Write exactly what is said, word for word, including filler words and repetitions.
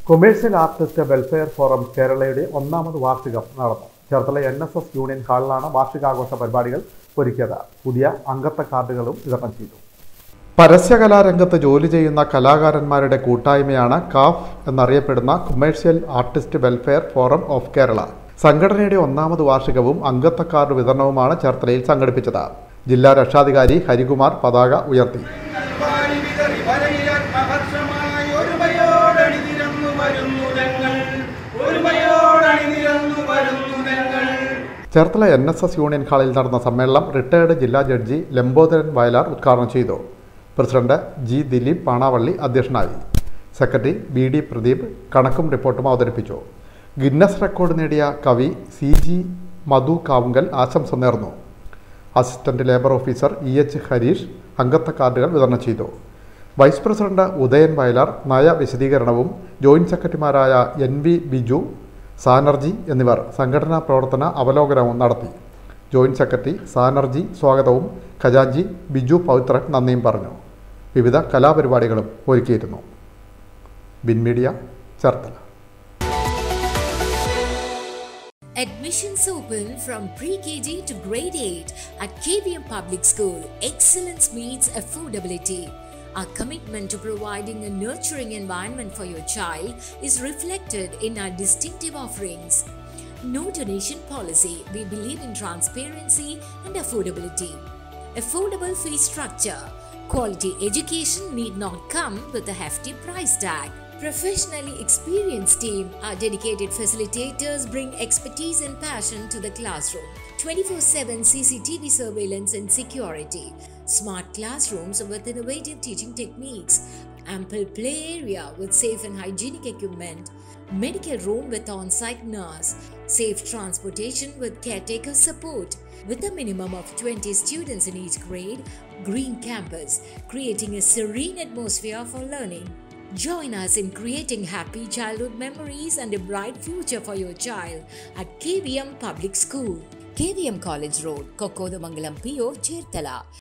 Commercial artist welfare forum കേരളയുടെ ഒന്നാമത് വാർഷികം നടന്നു. Cherthala N S S union ഹാളിലാണ് വാർഷികാഘോഷ പരിപാടികൾ ഒരുക്കിയത്. പുതിയ അംഗത്വ കാർഡുകളും വിതരണം ചെയ്തു. പരസ്യകലാരംഗത്ത് ജോലി ചെയ്യുന്ന കലാകാരന്മാരുടെ കൂട്ടായ്മയാണ് കാഫ് എന്നറിയപ്പെടുന്ന commercial artist welfare forum of Kerala. സംഘടനയുടെ ഒന്നാമത് വാർഷികവും അംഗത്വ കാർഡ് വിതരണവുമാണ് ചേർത്തലയിൽ സംഘടിപ്പിച്ചത്. ജില്ലാ രക്ഷാധികാരി ഹരികുമാർ പതാക ഉയർത്തി. Cherthala N S S union ഹാളിൽ നടന്ന സമ്മേളനം റിട്ടയർഡ് ജില്ലാ ജഡ്ജി ലംബോദരൻ വയലാർ ഉദ്ഘാടനം ചെയ്തു. പ്രസിഡന്റ് ജി ദിലീപ് പാണാവള്ളി അധ്യക്ഷനായി. സെക്രട്ടറി ബി ഡി പ്രദീപ് കണക്കും റിപ്പോർട്ടും അവതരിപ്പിച്ചു. ഗിന്നസ് റെക്കോർഡ് നേടിയ കവി സി ജി മധു കാവുങ്കൽ ആശംസ നേർന്നു. Assistant labour officer E H Harish അംഗത്വ കാർഡുകൾ വിതരണം ചെയ്തു. വൈസ് പ്രസിഡന്റ് ഉദയൻ വയലാർ നയ വിശദീകരണവും ജോയിന്റ് സെക്രട്ടറിമാരായ എൻ വി ബിജു, സാനർജി എന്നിവർ സംഘടനാ പ്രവർത്തന അവലോകനവും നടത്തി. ജോയിന്റ് സെക്രട്ടറി സാനർജി സ്വാഗതവും ഖജാൻജി ബിജു പവിത്രൻ നന്ദിയും പറഞ്ഞു. വിവിധ കലാപരിപാടികളും ഒരുക്കിയിരുന്നു. Bin media, Cherthala. Admissions open from pre-K G to grade eight at K V M Public School. Excellence meets affordability. Our commitment to providing a nurturing environment for your child is reflected in our distinctive offerings. No donation policy. We believe in transparency and affordability. Affordable fee structure. Quality education need not come with a hefty price tag. Professionally experienced team. Our dedicated facilitators bring expertise and passion to the classroom. twenty-four seven C C T V surveillance and security. Smart classrooms with innovative teaching techniques. Ample play area with safe and hygienic equipment. Medical room with on-site nurse. Safe transportation with caretaker support. With a minimum of twenty students in each grade. Green campus, creating a serene atmosphere for learning. Join us in creating happy childhood memories and a bright future for your child at K V M Public School. K V M College Road, Kokodamangalam P O, Cherthala.